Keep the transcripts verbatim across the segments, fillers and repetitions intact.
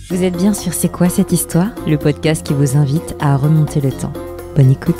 Vous êtes bien sur C'est quoi cette histoire ? Le podcast qui vous invite à remonter le temps. Bonne écoute.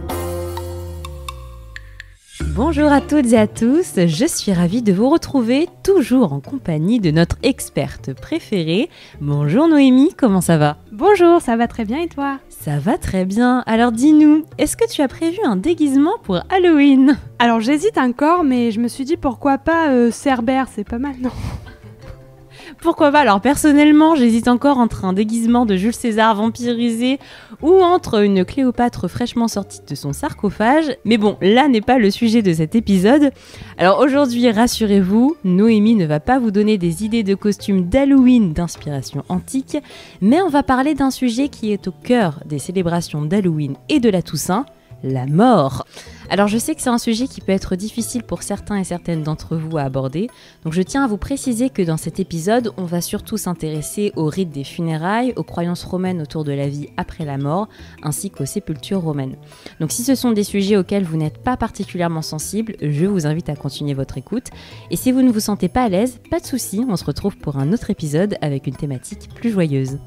Bonjour à toutes et à tous, je suis ravie de vous retrouver toujours en compagnie de notre experte préférée. Bonjour Noémie, comment ça va ? Bonjour, ça va très bien et toi ? Ça va très bien, alors dis-nous, est-ce que tu as prévu un déguisement pour Halloween ? Alors j'hésite encore, mais je me suis dit pourquoi pas euh, Cerbère, c'est pas mal, non ? Pourquoi pas ? Alors personnellement, j'hésite encore entre un déguisement de Jules César vampirisé ou entre une Cléopâtre fraîchement sortie de son sarcophage. Mais bon, là n'est pas le sujet de cet épisode. Alors aujourd'hui, rassurez-vous, Noémie ne va pas vous donner des idées de costumes d'Halloween d'inspiration antique, mais on va parler d'un sujet qui est au cœur des célébrations d'Halloween et de la Toussaint, la mort. Alors je sais que c'est un sujet qui peut être difficile pour certains et certaines d'entre vous à aborder, donc je tiens à vous préciser que dans cet épisode, on va surtout s'intéresser au rite des funérailles, aux croyances romaines autour de la vie après la mort, ainsi qu'aux sépultures romaines. Donc si ce sont des sujets auxquels vous n'êtes pas particulièrement sensible, je vous invite à continuer votre écoute, et si vous ne vous sentez pas à l'aise, pas de souci, on se retrouve pour un autre épisode avec une thématique plus joyeuse.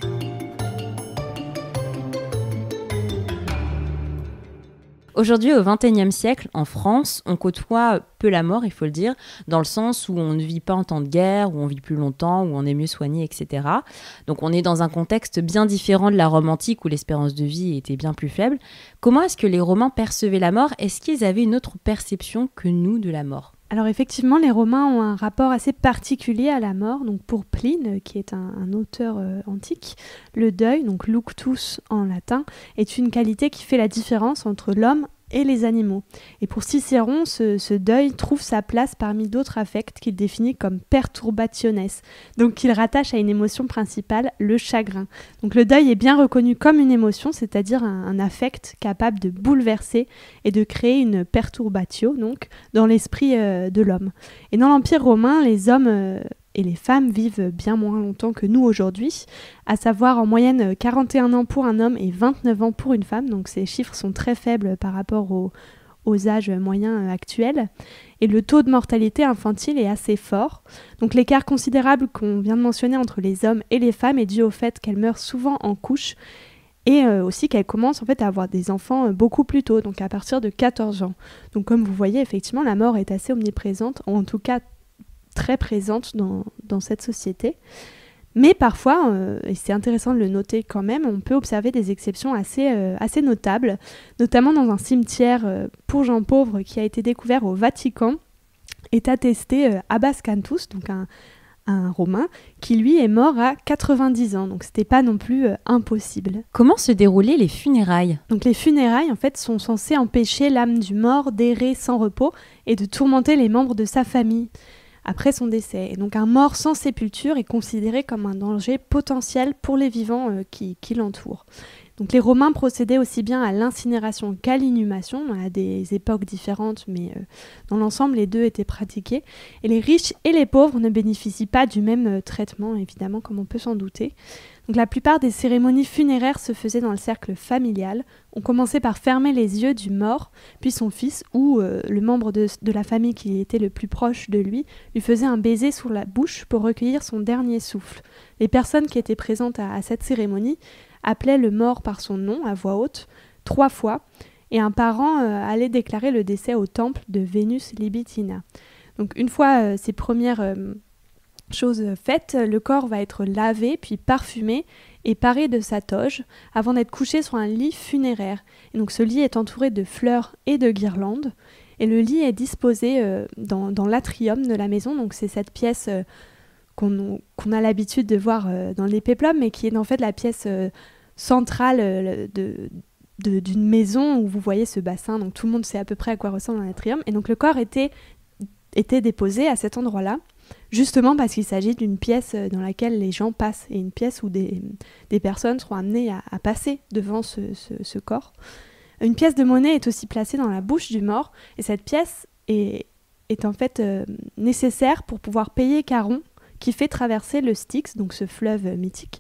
Aujourd'hui, au vingt et unième siècle, en France, on côtoie peu la mort, il faut le dire, dans le sens où on ne vit pas en temps de guerre, où on vit plus longtemps, où on est mieux soigné, et cetera. Donc on est dans un contexte bien différent de la Rome antique où l'espérance de vie était bien plus faible. Comment est-ce que les Romains percevaient la mort ? Est-ce qu'ils avaient une autre perception que nous de la mort ? Alors effectivement, les Romains ont un rapport assez particulier à la mort. Donc pour Pline, qui est un, un auteur euh, antique, le deuil, donc luctus en latin, est une qualité qui fait la différence entre l'homme et les animaux. Et pour Cicéron, ce, ce deuil trouve sa place parmi d'autres affects qu'il définit comme perturbationes, donc qu'il rattache à une émotion principale, le chagrin. Donc le deuil est bien reconnu comme une émotion, c'est-à-dire un, un affect capable de bouleverser et de créer une perturbatio, donc, dans l'esprit euh, de l'homme. Et dans l'Empire romain, les hommes euh, et les femmes vivent bien moins longtemps que nous aujourd'hui, à savoir en moyenne quarante et un ans pour un homme et vingt-neuf ans pour une femme, donc ces chiffres sont très faibles par rapport aux, aux âges moyens actuels, et le taux de mortalité infantile est assez fort. Donc l'écart considérable qu'on vient de mentionner entre les hommes et les femmes est dû au fait qu'elles meurent souvent en couche, et euh, aussi qu'elles commencent en fait à avoir des enfants beaucoup plus tôt, donc à partir de quatorze ans. Donc comme vous voyez, effectivement, la mort est assez omniprésente, ou en tout cas très présente dans, dans cette société. Mais parfois, euh, et c'est intéressant de le noter quand même, on peut observer des exceptions assez, euh, assez notables, notamment dans un cimetière euh, pour gens pauvres qui a été découvert au Vatican, est attesté euh, Abbas Cantus, donc un, un Romain, qui lui est mort à quatre-vingt-dix ans, donc c'était pas non plus euh, impossible. Comment se déroulaient les funérailles ? Donc les funérailles, en fait, sont censées empêcher l'âme du mort d'errer sans repos et de tourmenter les membres de sa famille après son décès. Et donc un mort sans sépulture est considéré comme un danger potentiel pour les vivants euh, qui, qui l'entourent. Donc les Romains procédaient aussi bien à l'incinération qu'à l'inhumation, à des époques différentes, mais euh, dans l'ensemble, les deux étaient pratiqués. Et les riches et les pauvres ne bénéficient pas du même euh, traitement, évidemment, comme on peut s'en douter. Donc la plupart des cérémonies funéraires se faisaient dans le cercle familial. On commençait par fermer les yeux du mort, puis son fils ou euh, le membre de, de la famille qui était le plus proche de lui lui faisait un baiser sur la bouche pour recueillir son dernier souffle. Les personnes qui étaient présentes à, à cette cérémonie appelaient le mort par son nom à voix haute trois fois, et un parent euh, allait déclarer le décès au temple de Vénus Libitina. Donc une fois euh, ces premières euh, chose faite, le corps va être lavé puis parfumé et paré de sa toge avant d'être couché sur un lit funéraire. Et donc ce lit est entouré de fleurs et de guirlandes et le lit est disposé euh, dans, dans l'atrium de la maison. Donc c'est cette pièce euh, qu'on, qu'on a l'habitude de voir euh, dans les péplums, mais qui est en fait la pièce euh, centrale euh, de, de, d'une maison où vous voyez ce bassin. Donc tout le monde sait à peu près à quoi ressemble un atrium. Et donc le corps était, était déposé à cet endroit-là, justement parce qu'il s'agit d'une pièce dans laquelle les gens passent, et une pièce où des, des personnes seront amenées à, à passer devant ce, ce, ce corps. Une pièce de monnaie est aussi placée dans la bouche du mort, et cette pièce est, est en fait euh, nécessaire pour pouvoir payer Charon, qui fait traverser le Styx, donc ce fleuve mythique,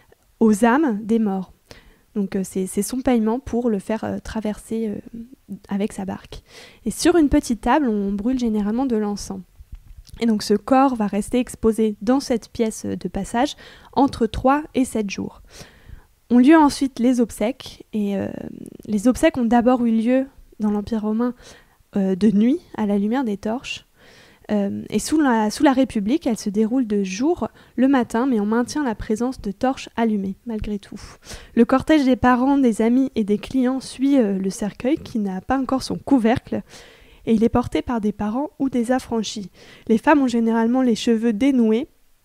aux âmes des morts. Donc euh, c'est, c'est son paiement pour le faire euh, traverser euh, avec sa barque. Et sur une petite table, on brûle généralement de l'encens. Et donc ce corps va rester exposé dans cette pièce de passage entre trois et sept jours. Ont lieu ensuite les obsèques, et euh, les obsèques ont d'abord eu lieu dans l'Empire romain euh, de nuit, à la lumière des torches. Euh, et sous la, sous la République, elles se déroulent de jour, le matin, mais on maintient la présence de torches allumées, malgré tout. Le cortège des parents, des amis et des clients suit euh, le cercueil, qui n'a pas encore son couvercle, et il est porté par des parents ou des affranchis. Les femmes ont généralement les cheveux dénoués,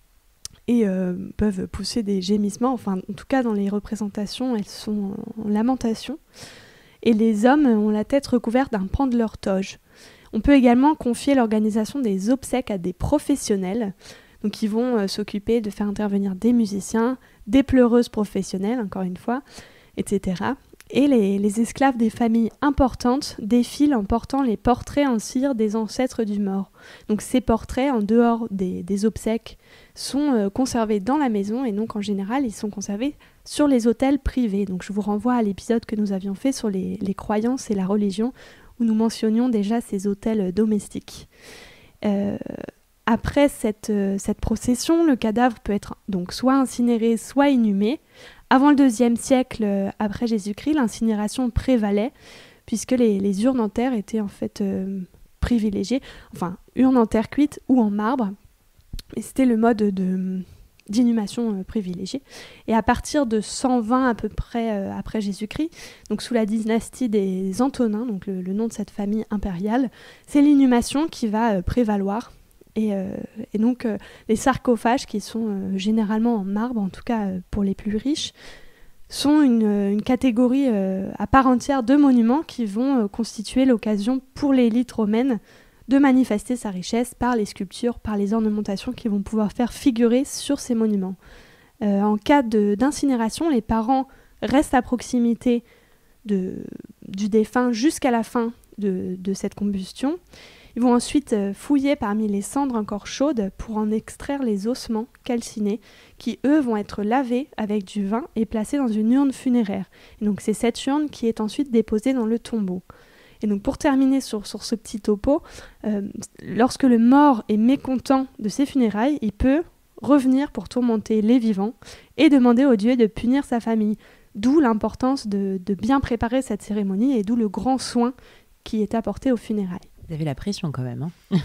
et euh, peuvent pousser des gémissements, enfin en tout cas dans les représentations, elles sont en lamentation. Et les hommes ont la tête recouverte d'un pan de leur toge. On peut également confier l'organisation des obsèques à des professionnels, donc ils vont euh, s'occuper de faire intervenir des musiciens, des pleureuses professionnelles, encore une fois, et cetera. Et les, les esclaves des familles importantes défilent en portant les portraits en cire des ancêtres du mort. Donc ces portraits, en dehors des, des obsèques, sont euh, conservés dans la maison, et donc en général, ils sont conservés sur les autels privés. Donc je vous renvoie à l'épisode que nous avions fait sur les, les croyances et la religion, où nous mentionnions déjà ces autels domestiques. Euh, après cette, euh, cette procession, le cadavre peut être donc soit incinéré, soit inhumé. Avant le deuxième siècle euh, après Jésus-Christ, l'incinération prévalait, puisque les, les urnes en terre étaient en fait euh, privilégiées, enfin urnes en terre cuite ou en marbre, et c'était le mode de, d'inhumation euh, privilégié. Et à partir de cent vingt à peu près euh, après Jésus-Christ, donc sous la dynastie des Antonins, donc le, le nom de cette famille impériale, c'est l'inhumation qui va euh, prévaloir. Et, euh, et donc euh, les sarcophages, qui sont euh, généralement en marbre, en tout cas euh, pour les plus riches, sont une, une catégorie euh, à part entière de monuments qui vont euh, constituer l'occasion pour l'élite romaine de manifester sa richesse par les sculptures, par les ornementations qu'ils vont pouvoir faire figurer sur ces monuments. Euh, en cas de, d'incinération, les parents restent à proximité de, du défunt jusqu'à la fin de, de cette combustion. Ils vont ensuite fouiller parmi les cendres encore chaudes pour en extraire les ossements calcinés qui, eux, vont être lavés avec du vin et placés dans une urne funéraire. Et donc c'est cette urne qui est ensuite déposée dans le tombeau. Et donc pour terminer sur, sur ce petit topo, euh, lorsque le mort est mécontent de ses funérailles, il peut revenir pour tourmenter les vivants et demander au Dieu de punir sa famille. D'où l'importance de, de bien préparer cette cérémonie et d'où le grand soin qui est apporté aux funérailles. Vous avez la pression quand même. Hein.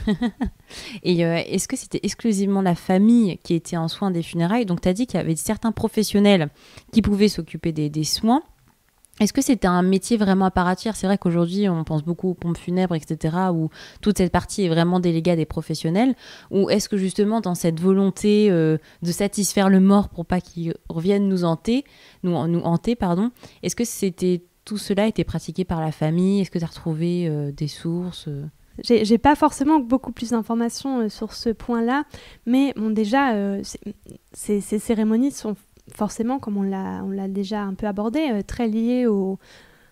Et euh, est-ce que c'était exclusivement la famille qui était en soin des funérailles ? Donc tu as dit qu'il y avait certains professionnels qui pouvaient s'occuper des, des soins. Est-ce que c'était un métier vraiment à part entière ? C'est vrai qu'aujourd'hui, on pense beaucoup aux pompes funèbres, et cetera, où toute cette partie est vraiment déléguée à des professionnels. Ou est-ce que justement, dans cette volonté euh, de satisfaire le mort pour pas qu'il revienne nous hanter, nous, nous hanter, pardon, est-ce que c'était tout cela était pratiqué par la famille ? Est-ce que tu as retrouvé euh, des sources euh... J'ai, j'ai pas forcément beaucoup plus d'informations euh, sur ce point-là, mais bon, déjà, euh, c'est, c'est, ces cérémonies sont forcément, comme on l'a, on l'a déjà un peu abordé, euh, très liées au,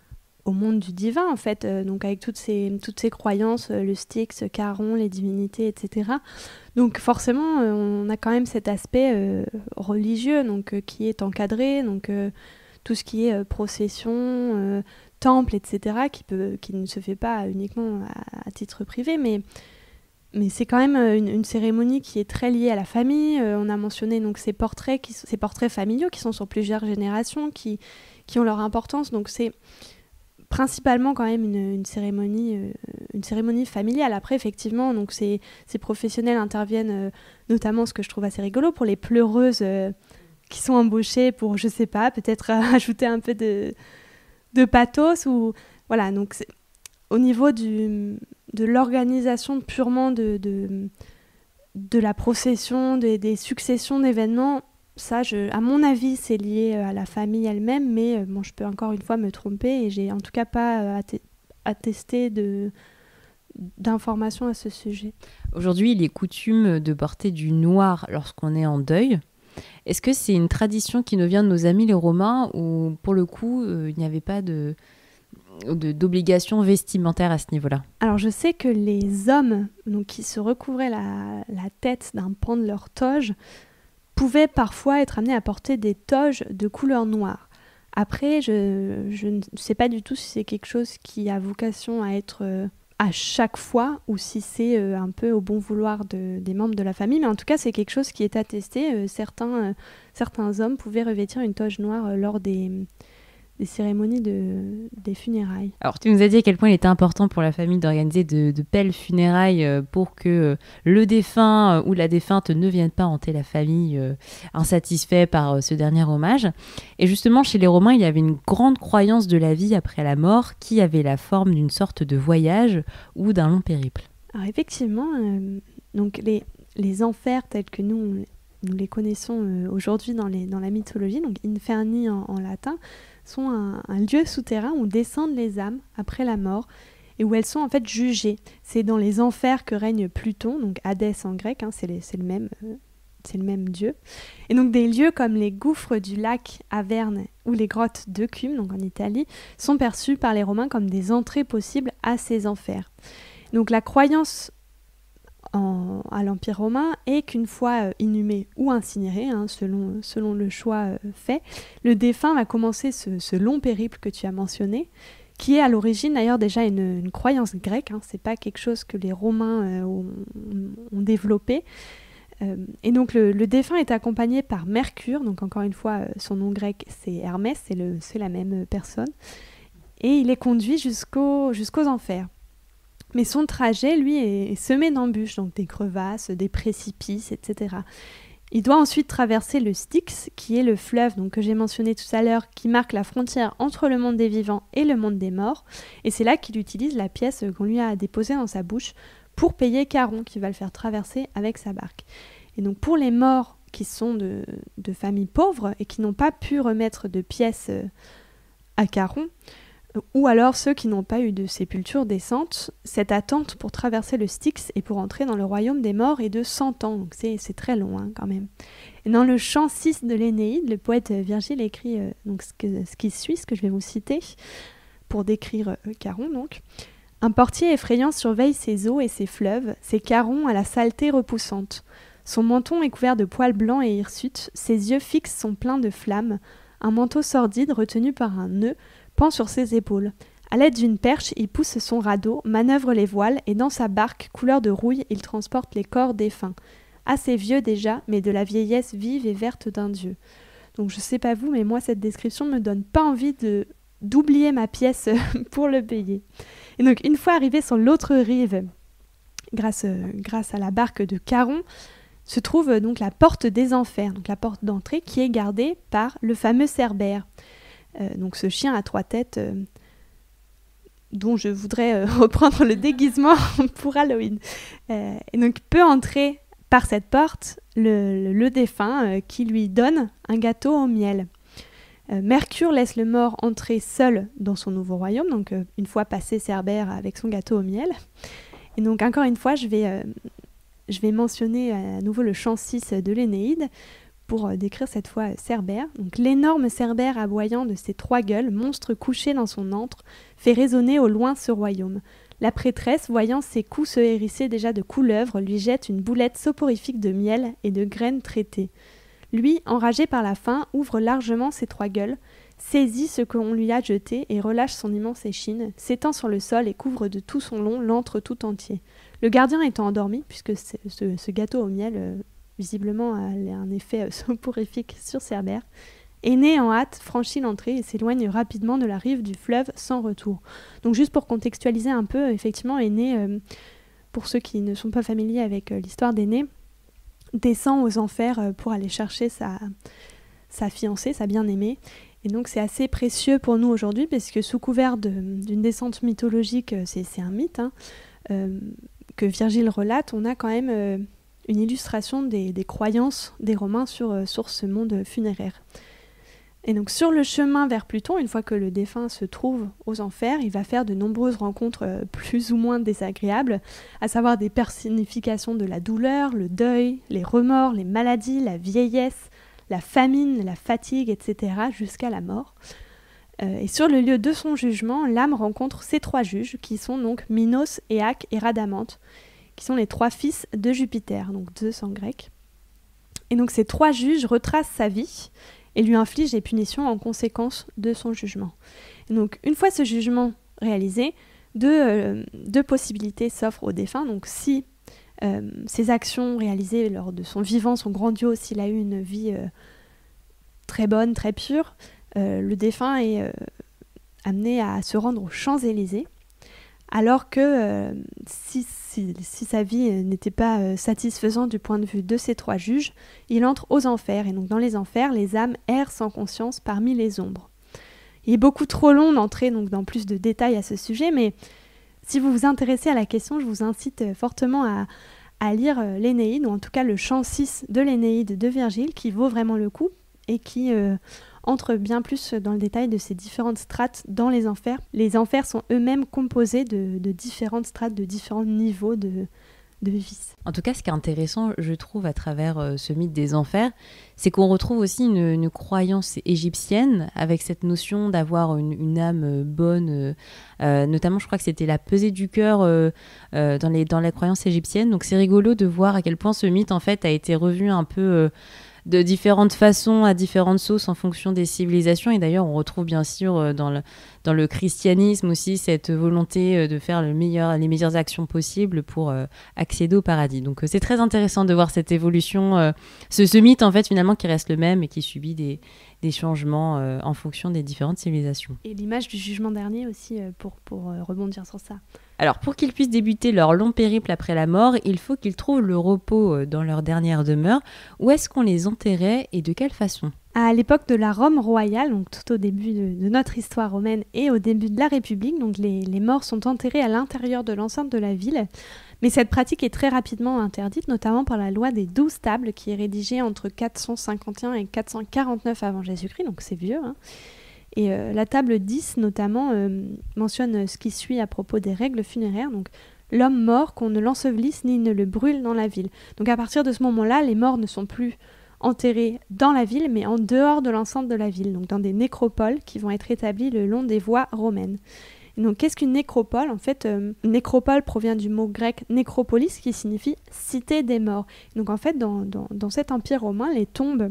au monde du divin, en fait. Euh, donc avec toutes ces, toutes ces croyances, euh, le Styx, Charon, les divinités, et cetera. Donc forcément, euh, on a quand même cet aspect euh, religieux, donc euh, qui est encadré, donc euh, tout ce qui est euh, procession, euh, temple, et cetera, qui, peut, qui ne se fait pas uniquement à, à titre privé, mais, mais c'est quand même une, une cérémonie qui est très liée à la famille. Euh, on a mentionné donc, ces, portraits qui, ces portraits familiaux qui sont sur plusieurs générations, qui, qui ont leur importance. Donc c'est principalement quand même une, une, cérémonie, euh, une cérémonie familiale. Après, effectivement, donc ces, ces professionnels interviennent, euh, notamment, ce que je trouve assez rigolo, pour les pleureuses euh, qui sont embauchées pour, je sais pas, peut-être euh, ajouter un peu de... de pathos, ou voilà, donc c'est, au niveau du, de l'organisation purement de, de, de la procession, des, des successions d'événements, ça, je, à mon avis, c'est lié à la famille elle-même, mais bon, je peux encore une fois me tromper, et j'ai en tout cas pas attesté de, d'informations à ce sujet. Aujourd'hui, il est coutume de porter du noir lorsqu'on est en deuil. Est-ce que c'est une tradition qui nous vient de nos amis les Romains, ou pour le coup, euh, il n'y avait pas de, de, d'obligation vestimentaire à ce niveau-là ? Alors je sais que les hommes donc, qui se recouvraient la, la tête d'un pan de leur toge pouvaient parfois être amenés à porter des toges de couleur noire. Après, je, je ne sais pas du tout si c'est quelque chose qui a vocation à être euh, à chaque fois ou si c'est euh, un peu au bon vouloir de, des membres de la famille, mais en tout cas c'est quelque chose qui est attesté. Euh, certains, euh, certains hommes pouvaient revêtir une toge noire euh, lors des, des cérémonies de, des funérailles. Alors, tu nous as dit à quel point il était important pour la famille d'organiser de, de belles funérailles euh, pour que euh, le défunt euh, ou la défunte ne vienne pas hanter la famille euh, insatisfait par euh, ce dernier hommage. Et justement, chez les Romains, il y avait une grande croyance de la vie après la mort qui avait la forme d'une sorte de voyage ou d'un long périple. Alors effectivement, euh, donc les, les enfers tels que nous, nous les connaissons euh, aujourd'hui dans, les, dans la mythologie, donc inferni en, en latin, sont un, un lieu souterrain où descendent les âmes après la mort et où elles sont en fait jugées. C'est dans les enfers que règne Pluton, donc Hadès en grec, hein, c'est, les, c'est, le même, euh, c'est le même dieu. Et donc des lieux comme les gouffres du lac Averne ou les grottes d'Eucume, donc en Italie, sont perçus par les Romains comme des entrées possibles à ces enfers. Donc la croyance en, à l'Empire romain est qu'une fois euh, inhumé ou incinéré, hein, selon, selon le choix euh, fait, le défunt va commencer ce, ce long périple que tu as mentionné, qui est à l'origine d'ailleurs déjà une, une croyance grecque, hein, c'est pas quelque chose que les Romains euh, ont, ont développé. Euh, et donc le, le défunt est accompagné par Mercure, donc encore une fois euh, son nom grec c'est Hermès, c'est, le, c'est la même personne, et il est conduit jusqu'au, jusqu'aux enfers. Mais son trajet, lui, est semé d'embûches, donc des crevasses, des précipices, et cetera. Il doit ensuite traverser le Styx, qui est le fleuve donc, que j'ai mentionné tout à l'heure, qui marque la frontière entre le monde des vivants et le monde des morts. Et c'est là qu'il utilise la pièce qu'on lui a déposée dans sa bouche pour payer Charon, qui va le faire traverser avec sa barque. Et donc pour les morts qui sont de, de familles pauvres et qui n'ont pas pu remettre de pièces à Charon, ou alors ceux qui n'ont pas eu de sépulture décente, cette attente pour traverser le Styx et pour entrer dans le royaume des morts est de cent ans, donc c'est, c'est très long hein, quand même. Et dans le chant six de l'Énéide, le poète Virgile écrit euh, donc, ce, que, ce qui suit, ce que je vais vous citer, pour décrire euh, Charon donc. « Un portier effrayant surveille ses eaux et ses fleuves, ses Charon à la saleté repoussante. Son menton est couvert de poils blancs et hirsutes, ses yeux fixes sont pleins de flammes, un manteau sordide retenu par un nœud pend sur ses épaules. À l'aide d'une perche, il pousse son radeau, manœuvre les voiles, et dans sa barque, couleur de rouille, il transporte les corps défunts. Assez vieux déjà, mais de la vieillesse vive et verte d'un dieu. » Donc je sais pas vous, mais moi cette description me donne pas envie de, d'oublier ma pièce pour le payer. Et donc une fois arrivé sur l'autre rive, grâce, euh, grâce à la barque de Charon, se trouve donc la porte des enfers, donc la porte d'entrée qui est gardée par le fameux Cerbère. Euh, donc ce chien à trois têtes euh, dont je voudrais euh, reprendre le déguisement pour Halloween. Euh, et donc peut entrer par cette porte le, le, le défunt euh, qui lui donne un gâteau au miel. Euh, Mercure laisse le mort entrer seul dans son nouveau royaume, donc euh, une fois passé Cerbère avec son gâteau au miel. Et donc encore une fois, je vais, euh, je vais mentionner à nouveau le chant six de l'Énéide, pour décrire cette fois Cerbère. Donc, l'énorme Cerbère aboyant de ses trois gueules, monstre couché dans son antre, fait résonner au loin ce royaume. La prêtresse, voyant ses coups se hérisser déjà de couleuvres, lui jette une boulette soporifique de miel et de graines traitées. Lui, enragé par la faim, ouvre largement ses trois gueules, saisit ce qu'on lui a jeté et relâche son immense échine, s'étend sur le sol et couvre de tout son long l'antre tout entier. Le gardien étant endormi, puisque ce, ce gâteau au miel... Euh, visiblement a un effet soporifique sur Cerbère, Énée en hâte franchit l'entrée et s'éloigne rapidement de la rive du fleuve sans retour. Donc juste pour contextualiser un peu, effectivement, Énée, euh, pour ceux qui ne sont pas familiers avec euh, l'histoire d'Énée, descend aux enfers euh, pour aller chercher sa, sa fiancée, sa bien-aimée. Et donc c'est assez précieux pour nous aujourd'hui, parce que sous couvert de, d'une descente mythologique, c'est, c'est un mythe, hein, euh, que Virgile relate, on a quand même... Euh, une illustration des, des croyances des Romains sur, euh, sur ce monde funéraire. Et donc sur le chemin vers Pluton, une fois que le défunt se trouve aux enfers, il va faire de nombreuses rencontres euh, plus ou moins désagréables, à savoir des personnifications de la douleur, le deuil, les remords, les maladies, la vieillesse, la famine, la fatigue, et cetera, jusqu'à la mort. Euh, et sur le lieu de son jugement, l'âme rencontre ces trois juges, qui sont donc Minos, Éaque et Rhadamante, qui sont les trois fils de Jupiter, donc Zeus en grec. Et donc ces trois juges retracent sa vie et lui infligent des punitions en conséquence de son jugement. Et donc une fois ce jugement réalisé, deux, euh, deux possibilités s'offrent au défunt. Donc si euh, ses actions réalisées lors de son vivant sont grandioses, s'il a eu une vie euh, très bonne, très pure, euh, le défunt est euh, amené à se rendre aux Champs-Élysées. Alors que euh, si, si, si sa vie euh, n'était pas euh, satisfaisante du point de vue de ces trois juges, il entre aux enfers. Et donc dans les enfers, les âmes errent sans conscience parmi les ombres. Il est beaucoup trop long d'entrer donc, dans plus de détails à ce sujet, mais si vous vous intéressez à la question, je vous incite euh, fortement à, à lire euh, l'Énéide, ou en tout cas le chant six de l'Énéide de Virgile, qui vaut vraiment le coup et qui... Euh, entre bien plus dans le détail de ces différentes strates dans les enfers. Les enfers sont eux-mêmes composés de, de différentes strates, de différents niveaux de, de vices. En tout cas, ce qui est intéressant, je trouve, à travers euh, ce mythe des enfers, c'est qu'on retrouve aussi une, une croyance égyptienne avec cette notion d'avoir une, une âme bonne. Euh, euh, notamment, je crois que c'était la pesée du cœur euh, euh, dans, les, dans les croyances égyptiennes. Donc, c'est rigolo de voir à quel point ce mythe, en fait, a été revu un peu... Euh, de différentes façons, à différentes sauces en fonction des civilisations. Et d'ailleurs, on retrouve bien sûr dans le, dans le christianisme aussi cette volonté de faire le meilleur, les meilleures actions possibles pour euh, accéder au paradis. Donc euh, c'est très intéressant de voir cette évolution, euh, ce, ce mythe en fait finalement qui reste le même et qui subit des, des changements euh, en fonction des différentes civilisations. Et l'image du jugement dernier aussi, euh, pour, pour euh, rebondir sur ça. Alors, pour qu'ils puissent débuter leur long périple après la mort, il faut qu'ils trouvent le repos dans leur dernière demeure. Où est-ce qu'on les enterrait et de quelle façon ? À l'époque de la Rome royale, donc tout au début de, de notre histoire romaine et au début de la République, donc les, les morts sont enterrés à l'intérieur de l'enceinte de la ville. Mais cette pratique est très rapidement interdite, notamment par la loi des douze tables qui est rédigée entre quatre cent cinquante et un et quatre cent quarante-neuf avant Jésus-Christ, donc c'est vieux, hein. Et euh, la table dix, notamment, euh, mentionne ce qui suit à propos des règles funéraires. Donc, l'homme mort, qu'on ne l'ensevelisse ni ne le brûle dans la ville. Donc, à partir de ce moment-là, les morts ne sont plus enterrés dans la ville, mais en dehors de l'enceinte de la ville, donc dans des nécropoles qui vont être établies le long des voies romaines. Et donc, qu'est-ce qu'une nécropole ? En fait, euh, nécropole provient du mot grec nécropolis, qui signifie cité des morts. Et donc, en fait, dans, dans, dans cet empire romain, les tombes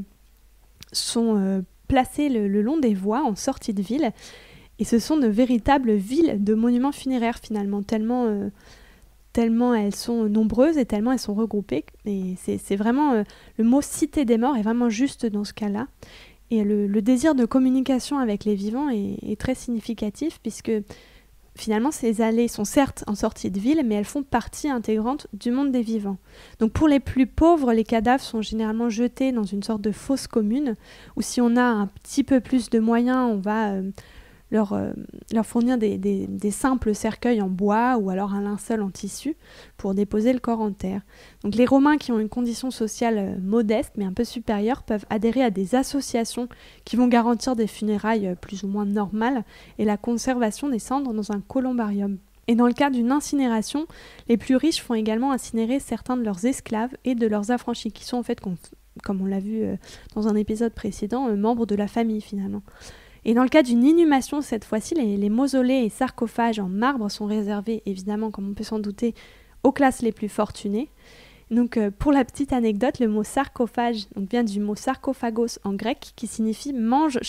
sont... Euh, placées le, le long des voies en sortie de ville, et ce sont de véritables villes de monuments funéraires finalement, tellement, euh, tellement elles sont nombreuses et tellement elles sont regroupées, et c'est, c'est vraiment, euh, le mot cité des morts est vraiment juste dans ce cas-là, et le, le désir de communication avec les vivants est, est très significatif, puisque finalement, ces allées sont certes en sortie de ville, mais elles font partie intégrante du monde des vivants. Donc pour les plus pauvres, les cadavres sont généralement jetés dans une sorte de fosse commune, où si on a un petit peu plus de moyens, on va euh, leur, euh, leur fournir des, des, des simples cercueils en bois ou alors un linceul en tissu pour déposer le corps en terre. Donc les Romains qui ont une condition sociale euh, modeste, mais un peu supérieure, peuvent adhérer à des associations qui vont garantir des funérailles euh, plus ou moins normales et la conservation des cendres dans un columbarium. Et dans le cas d'une incinération, les plus riches font également incinérer certains de leurs esclaves et de leurs affranchis, qui sont en fait, comme on l'a vu euh, dans un épisode précédent, euh, membres de la famille finalement. Et dans le cas d'une inhumation, cette fois-ci, les, les mausolées et sarcophages en marbre sont réservés, évidemment, comme on peut s'en douter, aux classes les plus fortunées. Donc, euh, pour la petite anecdote, le mot sarcophage donc, vient du mot sarcophagos en grec, qui signifie « mange-chair ».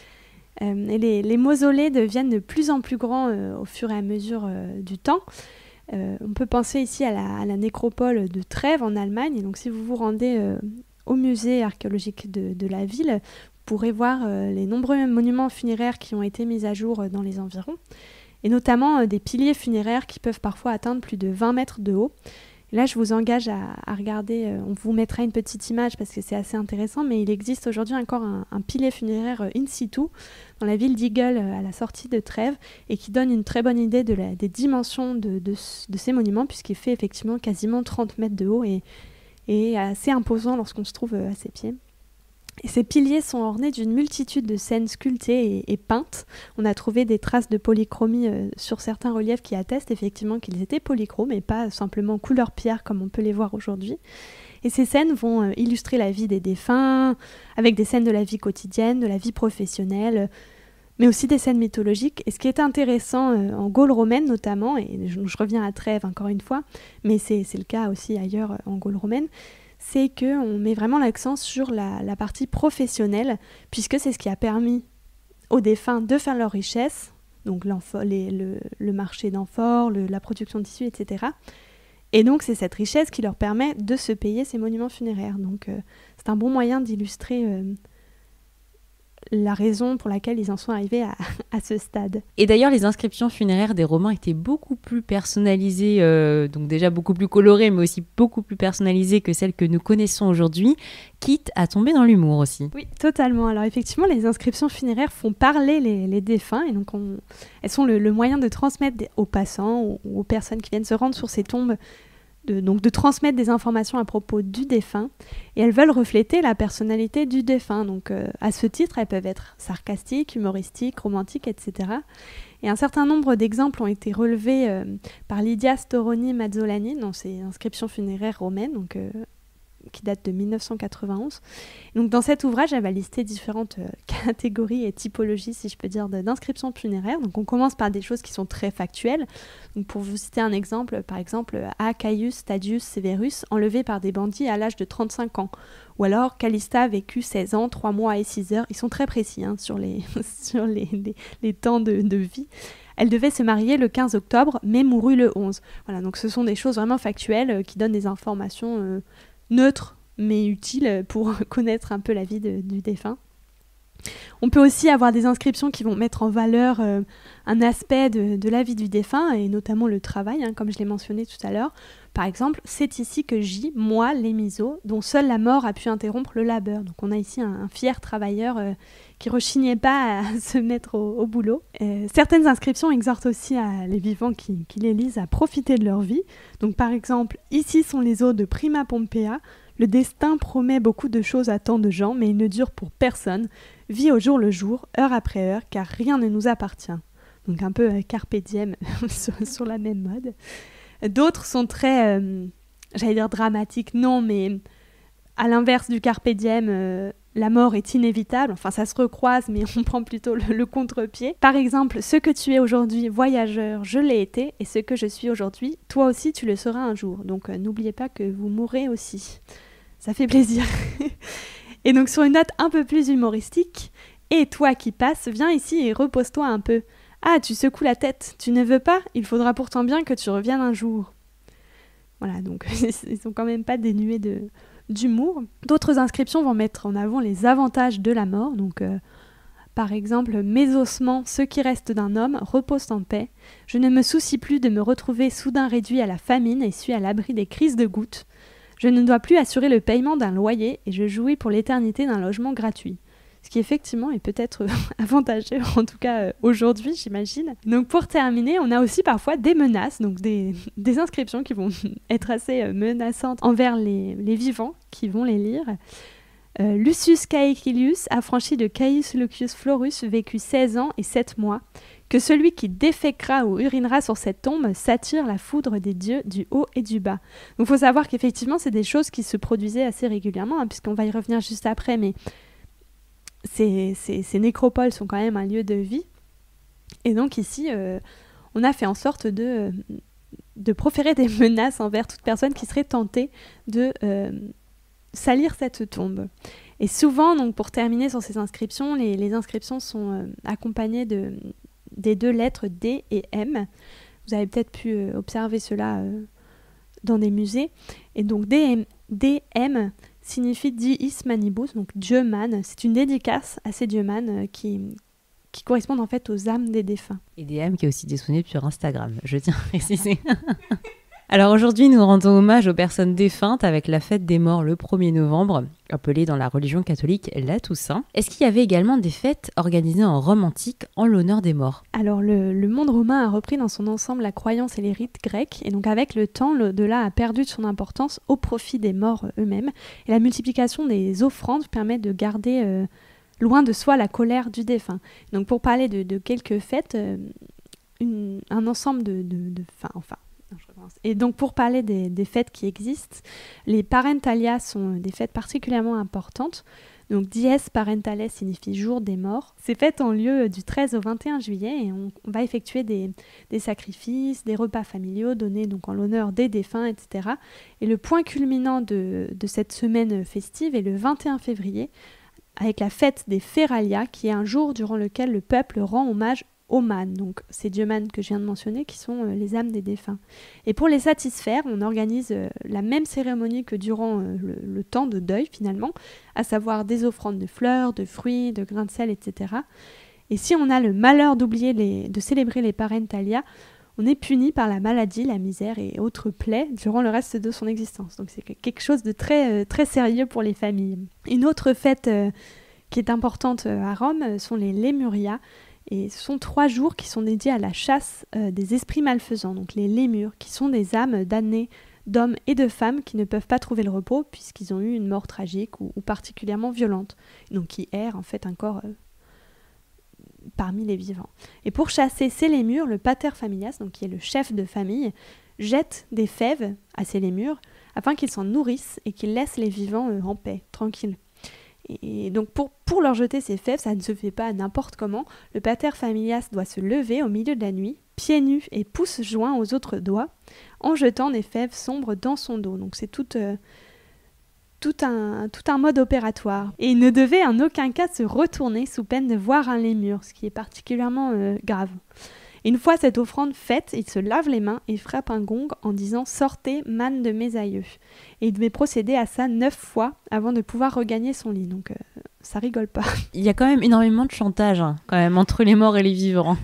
Euh, et les, les mausolées deviennent de plus en plus grands euh, au fur et à mesure euh, du temps. Euh, on peut penser ici à la, à la nécropole de Trèves en Allemagne. Et donc, si vous vous rendez euh, au musée archéologique de, de la ville, vous pourrez voir euh, les nombreux monuments funéraires qui ont été mis à jour euh, dans les environs, et notamment euh, des piliers funéraires qui peuvent parfois atteindre plus de vingt mètres de haut. Et là, je vous engage à, à regarder, euh, on vous mettra une petite image parce que c'est assez intéressant, mais il existe aujourd'hui encore un, un pilier funéraire euh, in situ dans la ville d'Eagle, euh, à la sortie de Trèves, et qui donne une très bonne idée de la, des dimensions de, de, de ces monuments, puisqu'il fait effectivement quasiment trente mètres de haut et, et assez imposant lorsqu'on se trouve euh, à ses pieds. Et ces piliers sont ornés d'une multitude de scènes sculptées et, et peintes. On a trouvé des traces de polychromie euh, sur certains reliefs qui attestent effectivement qu'ils étaient polychromes et pas simplement couleur pierre comme on peut les voir aujourd'hui. Et ces scènes vont euh, illustrer la vie des défunts, avec des scènes de la vie quotidienne, de la vie professionnelle, mais aussi des scènes mythologiques. Et ce qui est intéressant euh, en Gaule romaine notamment, et je, je reviens à Trèves encore une fois, mais c'est, c'est le cas aussi ailleurs euh, en Gaule romaine, c'est qu'on met vraiment l'accent sur la, la partie professionnelle, puisque c'est ce qui a permis aux défunts de faire leur richesse, donc les, le, le marché d'amphores, le, la production de tissus, et cetera. Et donc c'est cette richesse qui leur permet de se payer ces monuments funéraires. Donc euh, c'est un bon moyen d'illustrer euh, la raison pour laquelle ils en sont arrivés à, à ce stade. Et d'ailleurs, les inscriptions funéraires des Romains étaient beaucoup plus personnalisées, euh, donc déjà beaucoup plus colorées, mais aussi beaucoup plus personnalisées que celles que nous connaissons aujourd'hui, quitte à tomber dans l'humour aussi. Oui, totalement. Alors effectivement, les inscriptions funéraires font parler les, les défunts, et donc on, elles sont le, le moyen de transmettre des, aux passants ou, ou aux personnes qui viennent se rendre sur ces tombes, De, donc de transmettre des informations à propos du défunt, et elles veulent refléter la personnalité du défunt. Donc euh, à ce titre, elles peuvent être sarcastiques, humoristiques, romantiques, et cetera. Et un certain nombre d'exemples ont été relevés euh, par Lydia Storoni Mazzolani dans ses inscriptions funéraires romaines, donc, euh, qui datent de mille neuf cent quatre-vingt-onze. Donc dans cet ouvrage, elle va lister différentes euh, catégories et typologies, si je peux dire, d'inscriptions funéraires. Donc on commence par des choses qui sont très factuelles. Donc pour vous citer un exemple, par exemple, A. Caius Tadius Severus, enlevé par des bandits à l'âge de trente-cinq ans. Ou alors Callista a vécu seize ans, trois mois et six heures. Ils sont très précis hein, sur, les, sur les, les, les temps de, de vie. Elle devait se marier le quinze octobre, mais mourut le onze. Voilà, donc ce sont des choses vraiment factuelles euh, qui donnent des informations euh, neutres, mais utiles pour connaître un peu la vie de, du défunt. On peut aussi avoir des inscriptions qui vont mettre en valeur euh, un aspect de, de la vie du défunt, et notamment le travail, hein, comme je l'ai mentionné tout à l'heure. Par exemple, c'est ici que gis, moi, les miseaux, dont seule la mort a pu interrompre le labeur. Donc on a ici un, un fier travailleur euh, qui rechignait pas à se mettre au, au boulot. Euh, certaines inscriptions exhortent aussi à les vivants qui, qui les lisent à profiter de leur vie. Donc par exemple, ici sont les eaux de Prima Pompea. Le destin promet beaucoup de choses à tant de gens, mais il ne dure pour personne. Vis au jour le jour, heure après heure, car rien ne nous appartient. Donc un peu euh, carpe diem sur, sur la même mode. D'autres sont très, euh, j'allais dire dramatiques, non, mais à l'inverse du carpe diem, euh, la mort est inévitable. Enfin, ça se recroise, mais on prend plutôt le, le contre-pied. Par exemple, ce que tu es aujourd'hui, voyageur, je l'ai été, et ce que je suis aujourd'hui, toi aussi, tu le seras un jour. Donc, euh, n'oubliez pas que vous mourrez aussi. Ça fait plaisir. Et donc, sur une note un peu plus humoristique, et toi qui passes, viens ici et repose-toi un peu. Ah, tu secoues la tête, tu ne veux pas? Il faudra pourtant bien que tu reviennes un jour. Voilà, donc ils sont quand même pas dénués de, d'humour. D'autres inscriptions vont mettre en avant les avantages de la mort. Donc, euh, par exemple, mes ossements, ceux qui restent d'un homme, reposent en paix. Je ne me soucie plus de me retrouver soudain réduit à la famine et suis à l'abri des crises de gouttes. Je ne dois plus assurer le paiement d'un loyer et je jouis pour l'éternité d'un logement gratuit. Ce qui effectivement est peut-être avantageux, en tout cas euh, aujourd'hui, j'imagine. Donc pour terminer, on a aussi parfois des menaces, donc des, des inscriptions qui vont être assez euh, menaçantes envers les, les vivants qui vont les lire. Euh, Lucius Caecilius, affranchi de Caius Lucius Florus, vécut seize ans et sept mois. Que celui qui déféquera ou urinera sur cette tombe s'attire la foudre des dieux du haut et du bas. Donc il faut savoir qu'effectivement, c'est des choses qui se produisaient assez régulièrement, hein, puisqu'on va y revenir juste après, mais Ces, ces, ces nécropoles sont quand même un lieu de vie. Et donc ici, euh, on a fait en sorte de, de proférer des menaces envers toute personne qui serait tentée de euh, salir cette tombe. Et souvent, donc, pour terminer sur ces inscriptions, les, les inscriptions sont euh, accompagnées de, des deux lettres D et M. Vous avez peut-être pu euh, observer cela euh, dans des musées. Et donc D M signifie Diis Manibus, donc Dieu man. C'est une dédicace à ces dieux man euh, qui, qui correspondent en fait aux âmes des défunts. Et D M qui est aussi disponible sur Instagram, je tiens à préciser. Alors aujourd'hui, nous rendons hommage aux personnes défuntes avec la fête des morts le premier novembre, appelée dans la religion catholique la Toussaint. Est-ce qu'il y avait également des fêtes organisées en Rome antique en l'honneur des morts? Alors le, le monde romain a repris dans son ensemble la croyance et les rites grecs, et donc avec le temps, l'au-delà a perdu de son importance au profit des morts eux-mêmes, et la multiplication des offrandes permet de garder euh, loin de soi la colère du défunt. Donc pour parler de, de quelques fêtes, euh, une, un ensemble de... de, de fin, enfin, Et donc pour parler des, des fêtes qui existent, les parentalia sont des fêtes particulièrement importantes. Donc dies parentales signifie jour des morts. Ces fêtes ont lieu du treize au vingt et un juillet et on, on va effectuer des, des sacrifices, des repas familiaux donnés donc en l'honneur des défunts, et cetera. Et le point culminant de, de cette semaine festive est le vingt et un février avec la fête des Feralia, qui est un jour durant lequel le peuple rend hommage Oman, donc ces dieumanes que je viens de mentionner qui sont euh, les âmes des défunts. Et pour les satisfaire, on organise euh, la même cérémonie que durant euh, le, le temps de deuil finalement, à savoir des offrandes de fleurs, de fruits, de grains de sel, et cetera. Et si on a le malheur d'oublier les, de célébrer les parentalia, on est puni par la maladie, la misère et autres plaies durant le reste de son existence. Donc c'est quelque chose de très, euh, très sérieux pour les familles. Une autre fête euh, qui est importante euh, à Rome euh, sont les Lémuria. Et ce sont trois jours qui sont dédiés à la chasse euh, des esprits malfaisants, donc les lémures, qui sont des âmes damnées d'hommes et de femmes qui ne peuvent pas trouver le repos puisqu'ils ont eu une mort tragique ou, ou particulièrement violente, donc qui errent en fait encore euh, parmi les vivants. Et pour chasser ces lémures, le pater familias, donc qui est le chef de famille, jette des fèves à ces lémures afin qu'ils s'en nourrissent et qu'ils laissent les vivants euh, en paix, tranquilles. Et donc pour, pour leur jeter ces fèves, ça ne se fait pas n'importe comment. Le pater familias doit se lever au milieu de la nuit, pieds nus et pouces joints aux autres doigts, en jetant des fèves sombres dans son dos. Donc c'est tout, euh, tout, un, tout un mode opératoire. Et il ne devait en aucun cas se retourner sous peine de voir un lémur, ce qui est particulièrement euh, grave. Et une fois cette offrande faite, il se lave les mains et frappe un gong en disant « Sortez, manne de mes aïeux ». Et il devait procéder à ça neuf fois avant de pouvoir regagner son lit. Donc euh, ça rigole pas. Il y a quand même énormément de chantage hein, quand même, entre les morts et les vivants.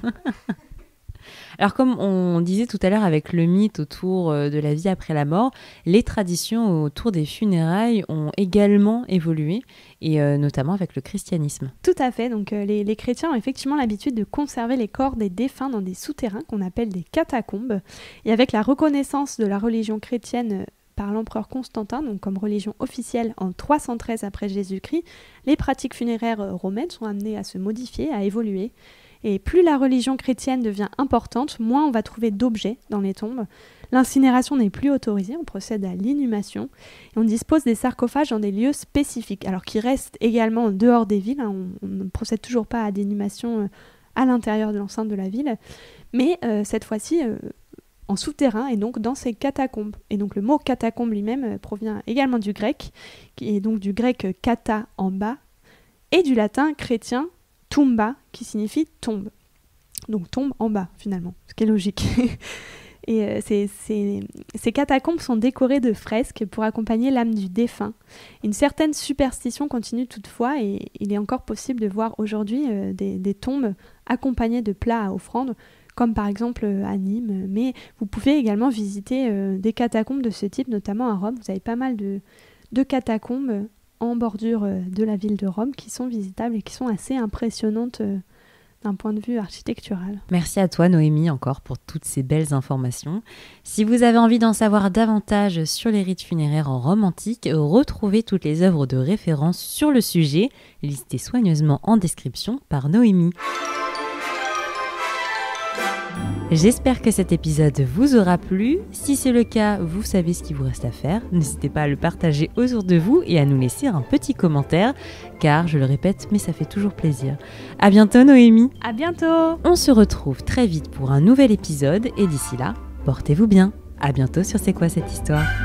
Alors comme on disait tout à l'heure avec le mythe autour de la vie après la mort, les traditions autour des funérailles ont également évolué, et euh, notamment avec le christianisme. Tout à fait, donc euh, les, les chrétiens ont effectivement l'habitude de conserver les corps des défunts dans des souterrains qu'on appelle des catacombes, et avec la reconnaissance de la religion chrétienne par l'empereur Constantin, donc comme religion officielle en trois cent treize après Jésus-Christ, les pratiques funéraires romaines sont amenées à se modifier, à évoluer. Et plus la religion chrétienne devient importante, moins on va trouver d'objets dans les tombes. L'incinération n'est plus autorisée, on procède à l'inhumation. Et on dispose des sarcophages dans des lieux spécifiques, alors qui restent également en dehors des villes. Hein, on, on ne procède toujours pas à d'inhumation à l'intérieur de l'enceinte de la ville. Mais euh, cette fois-ci, euh, en souterrain, et donc dans ces catacombes. Et donc le mot catacombe lui-même euh, provient également du grec, qui est donc du grec kata, en bas, et du latin chrétien, tumba, qui signifie tombe. Donc tombe en bas, finalement, ce qui est logique. Et euh, ces, ces, ces catacombes sont décorées de fresques pour accompagner l'âme du défunt. Une certaine superstition continue toutefois, et il est encore possible de voir aujourd'hui euh, des, des tombes accompagnées de plats à offrande, comme par exemple euh, à Nîmes. Mais vous pouvez également visiter euh, des catacombes de ce type, notamment à Rome. Vous avez pas mal de, de catacombes en bordure de la ville de Rome qui sont visitables et qui sont assez impressionnantes euh, d'un point de vue architectural. Merci à toi Noémie encore pour toutes ces belles informations. Si vous avez envie d'en savoir davantage sur les rites funéraires en Rome antique, retrouvez toutes les œuvres de référence sur le sujet, listées soigneusement en description par Noémie. J'espère que cet épisode vous aura plu. Si c'est le cas, vous savez ce qu'il vous reste à faire. N'hésitez pas à le partager autour de vous et à nous laisser un petit commentaire, car je le répète, mais ça fait toujours plaisir. À bientôt Noémie. À bientôt. On se retrouve très vite pour un nouvel épisode et d'ici là, portez-vous bien. À bientôt sur C'est quoi cette histoire ?